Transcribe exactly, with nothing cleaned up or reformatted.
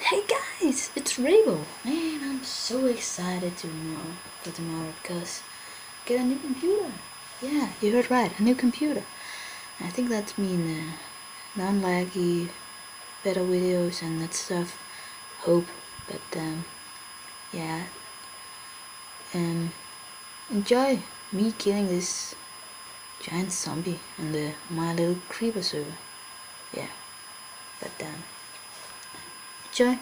Hey guys, it's Rabo. Man, I'm so excited tomorrow for tomorrow because get a new computer. Yeah, you heard right, a new computer. I think that means uh, non-laggy, better videos and that stuff. Hope, but um, yeah. Um, enjoy me killing this giant zombie on the my little creeper server. Yeah, but um, enjoy.